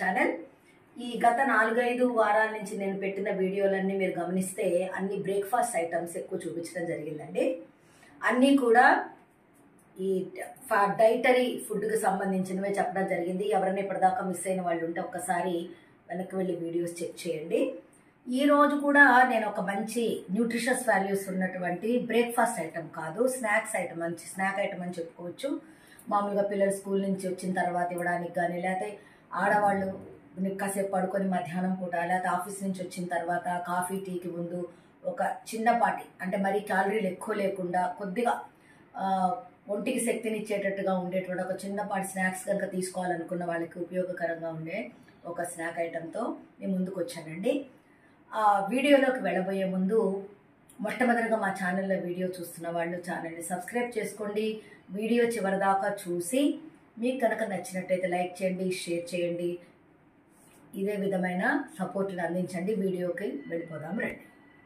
Channel. ఈ గత 4-5 వారాల నుంచి నేను పెట్టిన వీడియోలన్నీ మీరు గమనిస్తే అన్ని బ్రేక్ఫాస్ట్ ఐటమ్స్ ఎక్కువ చూపించడం జరిగిందండి. అన్నీ కూడా ఈ డైటరీ ఫుడ్కి సంబంధించినవే చెప్పడం జరిగింది. ఎవరైనా ఇప్పటిదాకా మిస్ అయిన వాళ్ళు ఉంటే ఒక్కసారి వెనక్కి వెళ్ళి వీడియోస్ చెక్ చేయండి. ఈ రోజు కూడా నేను ఒక మంచి న్యూట్రిషస్ వాల్యూస్ ఉన్నటువంటి బ్రేక్ఫాస్ట్ ఐటమ్ కాదు, స్నాక్స్ ఐటమ్, మంచి స్నాక్ ఐటమ్ అని చెప్పుకోవచ్చు. మామూలుగా పిల్లలు స్కూల్ నుంచి వచ్చిన తర్వాత ఇవ్వడానికి కానీ, లేకపోతే ఆడవాళ్ళు కాసేపు పడుకొని మధ్యాహ్నం పూట, లేకపోతే ఆఫీస్ నుంచి వచ్చిన తర్వాత కాఫీ టీకి ముందు ఒక చిన్నపాటి, అంటే మరీ క్యాలరీలు ఎక్కువ లేకుండా కొద్దిగా ఒంటికి శక్తిని ఇచ్చేటట్టుగా ఉండేటువంటి ఒక చిన్నపాటి స్నాక్స్ కనుక తీసుకోవాలనుకున్న వాళ్ళకి ఉపయోగకరంగా ఉండే ఒక స్నాక్ ఐటమ్తో నేను ముందుకు వచ్చానండి. వీడియోలోకి వెళ్ళబోయే ముందు మొట్టమొదటిగా మా ఛానల్లో వీడియో చూస్తున్న వాళ్ళు ఛానల్ని సబ్స్క్రైబ్ చేసుకోండి. వీడియో చివరిదాకా చూసి మీకు కనుక నచ్చినట్టయితే లైక్ చేయండి, షేర్ చేయండి. ఇదే విధమైన సపోర్ట్ని అందించండి. వీడియోకి వెళ్ళిపోదాం రండి.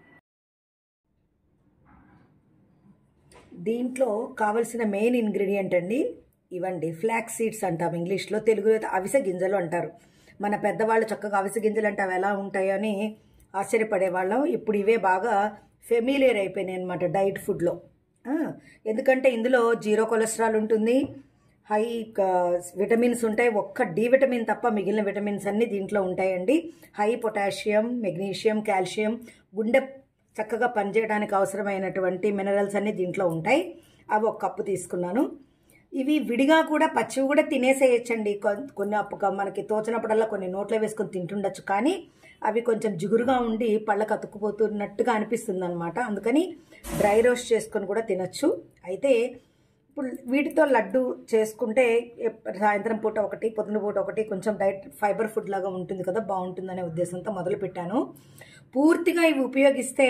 దీంట్లో కావలసిన మెయిన్ ఇంగ్రీడియంట్ అండి ఇవండి, ఫ్లాక్స్ సీడ్స్ అంటాం ఇంగ్లీష్లో, తెలుగులో అవిసె గింజలు అంటారు. మన పెద్దవాళ్ళు చక్కగా అవిసె గింజలు అంటే అవి ఎలా ఉంటాయో అని ఆశ్చర్యపడేవాళ్ళం. ఇప్పుడు ఇవే బాగా ఫెమిలియర్ అయిపోయినాయి అనమాట డైట్ ఫుడ్లో. ఎందుకంటే ఇందులో 0 కొలెస్ట్రాల్ ఉంటుంది, హై విటమిన్స్ ఉంటాయి. ఒక్క డి విటమిన్ తప్ప మిగిలిన విటమిన్స్ అన్నీ దీంట్లో ఉంటాయండి. హై పొటాషియం, మెగ్నీషియం, కాల్షియం, గుండె చక్కగా పనిచేయడానికి అవసరమైనటువంటి మినరల్స్ అన్నీ దీంట్లో ఉంటాయి. అవి 1 కప్పు తీసుకున్నాను. ఇవి విడిగా కూడా పచ్చివి కూడా తినేసేయచ్చండి. కొన్ని మనకి తోచినప్పుడల్లా కొన్ని నోట్లో వేసుకొని తింటుండొచ్చు, కానీ అవి కొంచెం జిగురుగా ఉండి పళ్ళకు అతుక్కుపోతున్నట్టుగా అనిపిస్తుంది అనమాట. అందుకని డ్రై రోస్ట్ చేసుకొని కూడా తినచ్చు. అయితే ఇప్పుడు వీటితో లడ్డు చేసుకుంటే సాయంత్రం పూట ఒకటి, పొద్దున పూట ఒకటి, కొంచెం డైట్ ఫైబర్ ఫుడ్ లాగా ఉంటుంది కదా, బాగుంటుందనే ఉద్దేశంతో మొదలుపెట్టాను. పూర్తిగా ఇవి ఉపయోగిస్తే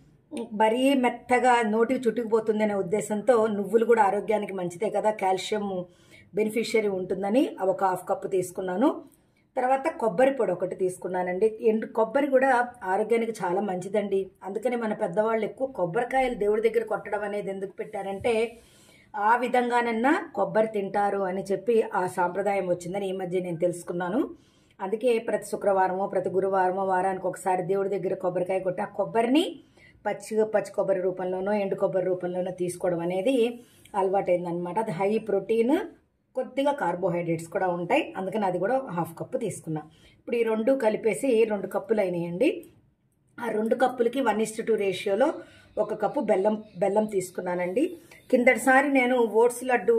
మరీ మెత్తగా నోటికి చుట్టుకుపోతుంది అనే ఉద్దేశంతో నువ్వులు కూడా ఆరోగ్యానికి మంచిదే కదా, కాల్షియం బెనిఫిషియరీ ఉంటుందని అవి ఒక 1/2 కప్పు తీసుకున్నాను. తర్వాత కొబ్బరి పొడి 1 తీసుకున్నానండి. ఎండు కొబ్బరి కూడా ఆరోగ్యానికి చాలా మంచిదండి. అందుకని మన పెద్దవాళ్ళు ఎక్కువ కొబ్బరికాయలు దేవుడి దగ్గర కొట్టడం అనేది ఎందుకు పెట్టారంటే, ఆ విధంగానన్నా కొబ్బరి తింటారు అని చెప్పి ఆ సాంప్రదాయం వచ్చిందని ఈ మధ్య నేను తెలుసుకున్నాను. అందుకే ప్రతి శుక్రవారమో ప్రతి గురువారమో వారానికి ఒకసారి దేవుడి దగ్గర కొబ్బరికాయ కొట్టి ఆ కొబ్బరిని పచ్చి కొబ్బరి రూపంలోనో ఎండు కొబ్బరి రూపంలోనో తీసుకోవడం అనేది అలవాటైందనమాట. అది హై ప్రోటీన్, కొద్దిగా కార్బోహైడ్రేట్స్ కూడా ఉంటాయి. అందుకని అది కూడా 1/2 కప్పు తీసుకున్నా. ఇప్పుడు ఈ 2 కలిపేసి 2 కప్పులు అయినాయండి. ఆ 2 కప్పులకి 1:2 రేషియోలో 1 కప్పు బెల్లం తీసుకున్నానండి. కిందటిసారి నేను ఓట్స్ లడ్డు,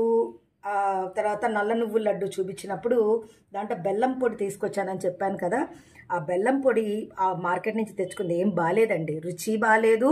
తర్వాత నల్ల నువ్వుల లడ్డు చూపించినప్పుడు దాంట్లో బెల్లం పొడి తీసుకొచ్చానని చెప్పాను కదా. ఆ బెల్లం పొడి ఆ మార్కెట్ నుంచి తెచ్చుకుంది ఏం బాగాలేదండి, రుచి బాగాలేదు,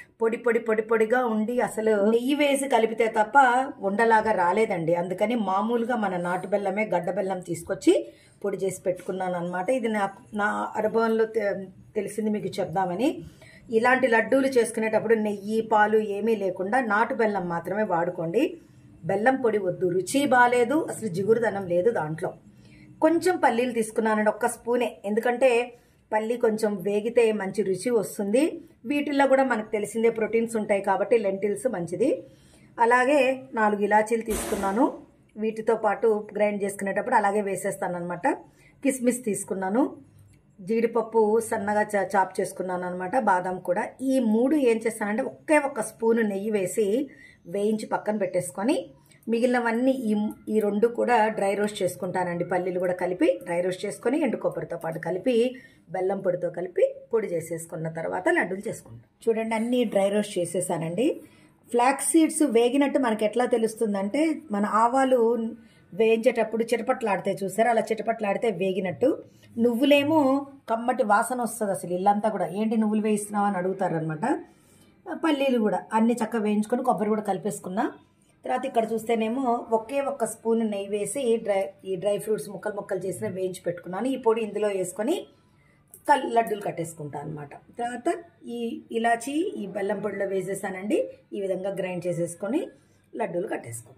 పొడిగా ఉండి అసలు నెయ్యి వేసి కలిపితే తప్ప ఉండలాగా రాలేదండి. అందుకని మామూలుగా మన నాటు బెల్లమే, గడ్డ బెల్లం తీసుకొచ్చి పొడి చేసి పెట్టుకున్నాను అనమాట. ఇది నా అనుభవంలో తెలిసింది మీకు చెప్దామని. ఇలాంటి లడ్డూలు చేసుకునేటప్పుడు నెయ్యి, పాలు ఏమీ లేకుండా నాటు బెల్లం మాత్రమే వాడుకోండి. బెల్లం పొడి వద్దు, రుచి బాగాలేదు, అసలు జిగురుదనం లేదు దాంట్లో. కొంచెం పల్లీలు తీసుకున్నానండి, 1 స్పూనే, ఎందుకంటే పల్లి కొంచెం వేగితే మంచి రుచి వస్తుంది. వీటిల్లో కూడా మనకు తెలిసిందే ప్రోటీన్స్ ఉంటాయి కాబట్టి లెంటిల్స్ మంచిది. అలాగే 4 ఇలాచీలు తీసుకున్నాను. వీటితో పాటు గ్రైండ్ చేసుకునేటప్పుడు అలాగే వేసేస్తాను అనమాట. కిస్మిస్ తీసుకున్నాను, జీడిపప్పు సన్నగా చాప్ చేసుకున్నాను అనమాట, బాదం కూడా. ఈ 3 ఏం చేస్తానంటే 1 స్పూను నెయ్యి వేసి వేయించి పక్కన పెట్టేసుకొని మిగిలినవన్నీ ఈ 2 కూడా డ్రై రోస్ట్ చేసుకుంటానండి. పల్లీలు కూడా కలిపి డ్రై రోస్ట్ చేసుకొని ఎండు కొబ్బరితో పాటు కలిపి బెల్లం పొడితో కలిపి పొడి చేసేసుకున్న తర్వాత లడ్డూలు చేసుకుంటాం. చూడండి, అన్నీ డ్రై రోస్ట్ చేసేసానండి. ఫ్లాక్స్ సీడ్స్ వేగినట్టు మనకి ఎట్లా తెలుస్తుందంటే, మన ఆవాలు వేయించేటప్పుడు చిటపట్లాడితే చూసారా, అలా చిటపట్లాడితే వేగినట్టు. నువ్వులేమో కమ్మటి వాసన వస్తుంది, అసలు ఇల్లంతా కూడా ఏంటి నువ్వులు వేయిస్తున్నావు అని అడుగుతారు అనమాట. పల్లీలు కూడా అన్ని చక్కగా వేయించుకొని కొబ్బరి కూడా కలిపేసుకున్నా. తర్వాత ఇక్కడ చూస్తేనేమో 1 స్పూన్ నెయ్యి వేసి ఈ డ్రై ఫ్రూట్స్ ముక్కలు చేసిన వేయించి పెట్టుకున్నాను. ఈ పొడి ఇందులో వేసుకొని లడ్డూలు కట్టేసుకుంటాను అనమాట. తర్వాత ఈ ఇలాచి ఈ బెల్లం పొడిలో వేసేసానండి. ఈ విధంగా గ్రైండ్ చేసేసుకొని లడ్డూలు కట్టేసుకున్నాను.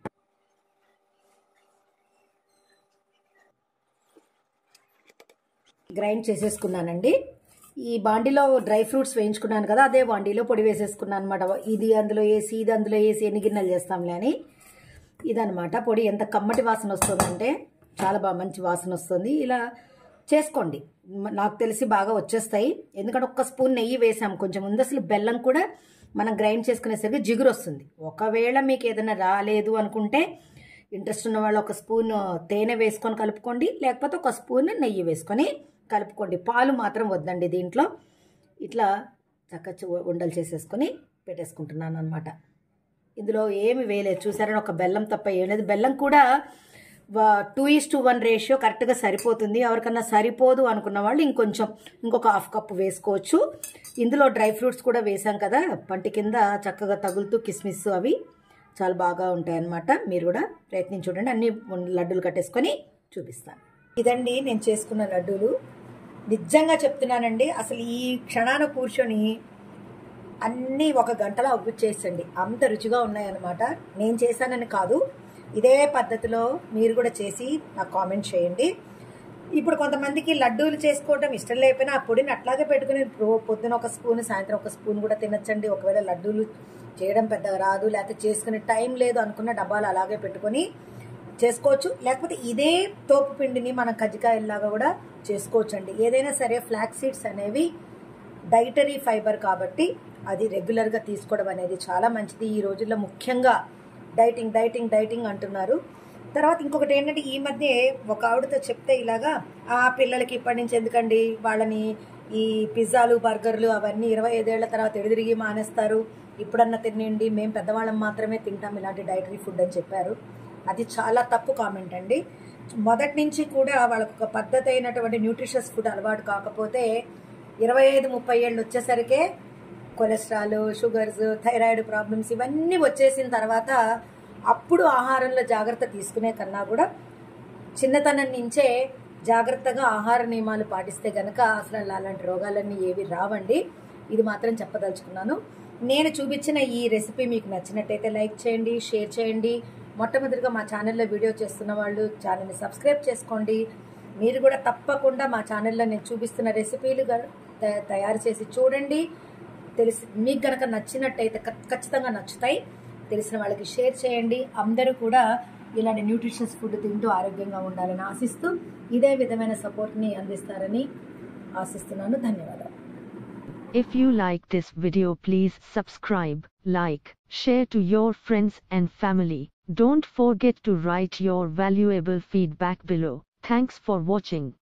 గ్రైండ్ చేసేసుకున్నానండి. ఈ బాండీలో డ్రై ఫ్రూట్స్ వేయించుకున్నాను కదా, అదే బాండీలో పొడి వేసేసుకున్నాను అనమాట. ఇది అందులో వేసి ఇది అందులో వేసి ఎన్ని గిన్నెలు చేస్తాంలే అని. ఇదనమాట పొడి. ఎంత కమ్మటి వాసన వస్తుందంటే చాలా బాగా మంచి వాసన వస్తుంది. ఇలా చేసుకోండి. నాకు తెలిసి బాగా వచ్చేస్తాయి. ఎందుకంటే ఒక్క స్పూన్ నెయ్యి వేసాము కొంచెం ముందు. అసలు బెల్లం కూడా మనం గ్రైండ్ చేసుకునేసరికి జిగురు వస్తుంది. ఒకవేళ మీకు ఏదైనా రాలేదు అనుకుంటే ఇంట్రెస్ట్ ఉన్న వాళ్ళు ఒక స్పూన్ తేనె వేసుకొని కలుపుకోండి, లేకపోతే ఒక స్పూన్ నెయ్యి వేసుకొని కలుపుకోండి. పాలు మాత్రం వద్దండి దీంట్లో. ఇట్లా చక్కగా ఉండలు చేసేసుకొని పెట్టేసుకుంటున్నాను అనమాట. ఇందులో ఏమి వేయలేదు చూసారని, ఒక బెల్లం తప్ప ఏం లేదు. బెల్లం కూడా 2:1 రేషియో కరెక్ట్గా సరిపోతుంది. ఎవరికన్నా సరిపోదు అనుకున్న వాళ్ళు ఇంకొక హాఫ్ కప్పు వేసుకోవచ్చు. ఇందులో డ్రై ఫ్రూట్స్ కూడా వేసాం కదా, పంటి కింద చక్కగా తగులుతూ కిస్మిస్ అవి చాలా బాగా ఉంటాయన్నమాట. మీరు కూడా ప్రయత్నించి చూడండి. అన్ని లడ్డూలు కట్టేసుకొని చూపిస్తాను. ఇదండి నేను చేసుకున్న లడ్డూలు. నిజంగా చెప్తున్నానండి, అసలు ఈ క్షణాన కూర్చొని అన్నీ 1 గంటలో చేసండి. అంత రుచిగా ఉన్నాయన్నమాట. నేను చేశానని కాదు, ఇదే పద్ధతిలో మీరు కూడా చేసి నాకు కామెంట్ చేయండి. ఇప్పుడు కొంతమందికి లడ్డూలు చేసుకోవడం ఇష్టం లేకపోయినా ఆ పొడిని అట్లాగే పెట్టుకుని పొద్దున ఒక స్పూన్, సాయంత్రం ఒక స్పూన్ కూడా తినచ్చండి. ఒకవేళ లడ్డూలు చేయడం పెద్దగా రాదు, లేకపోతే చేసుకునే టైం లేదు అనుకున్న డబ్బాలు అలాగే పెట్టుకొని చేసుకోవచ్చు. లేకపోతే ఇదే తోపు పిండిని మనం కజ్జికాయల్లాగా కూడా చేసుకోవచ్చు అండి. ఏదైనా సరే ఫ్లాక్స్ సీడ్స్ అనేవి డైటరీ ఫైబర్ కాబట్టి అది రెగ్యులర్గా తీసుకోవడం అనేది చాలా మంచిది. ఈ రోజుల్లో ముఖ్యంగా డైటింగ్ అంటున్నారు. తర్వాత ఇంకొకటి ఏంటంటే, ఈ మధ్య ఒక ఆవిడతో చెప్తే ఇలాగా, ఆ పిల్లలకి ఇప్పటి నుంచి ఎందుకండి, వాళ్ళని ఈ పిజ్జాలు బర్గర్లు అవన్నీ 25 ఏళ్ల తర్వాత ఎదురిగి మానేస్తారు, ఇప్పుడన్నా తినండి, మేము పెద్దవాళ్ళం మాత్రమే తింటాం ఇలాంటి డైటరీ ఫుడ్ అని చెప్పారు. అది చాలా తప్పు కామెంట్ అండి. మొదటి నుంచి కూడా వాళ్ళకు ఒక పద్ధతి అయినటువంటి న్యూట్రిషియస్ ఫుడ్ అలవాటు కాకపోతే 25-30 ఏళ్ళు వచ్చేసరికే కొలెస్ట్రాల్, షుగర్స్, థైరాయిడ్ ప్రాబ్లమ్స్ ఇవన్నీ వచ్చేసిన తర్వాత అప్పుడు ఆహారంలో జాగ్రత్త తీసుకునే కన్నా కూడా చిన్నతనం నుంచే జాగ్రత్తగా ఆహార నియమాలు పాటిస్తే గనక అసలు అలాంటి రోగాలన్నీ ఏవి రావండి. ఇది మాత్రం చెప్పదలుచుకున్నాను. నేను చూపించిన ఈ రెసిపీ మీకు నచ్చినట్టయితే లైక్ చేయండి, షేర్ చేయండి. మొట్టమొదటిగా మా ఛానల్లో వీడియో చేస్తున్న వాళ్ళు ఛానల్ని సబ్స్క్రైబ్ చేసుకోండి. మీరు కూడా తప్పకుండా మా ఛానల్లో నేను చూపిస్తున్న రెసిపీలు తయారు చేసి చూడండి. మీకు గనక నచ్చినట్టయితే ఖచ్చితంగా నచ్చుతాయి. తెలిసిన వాళ్ళకి షేర్ చేయండి. అందరూ కూడా ఇలాంటి న్యూట్రిషియస్ ఫుడ్ తింటూ ఆరోగ్యంగా ఉండాలని ఆశిస్తూ ఇదే విధమైన సపోర్ట్ని అందిస్తారని ఆశిస్తున్నాను. ధన్యవాదాలు. If you like this video, please subscribe, like, share to your friends and family. Don't forget to write your valuable feedback below. Thanks for watching.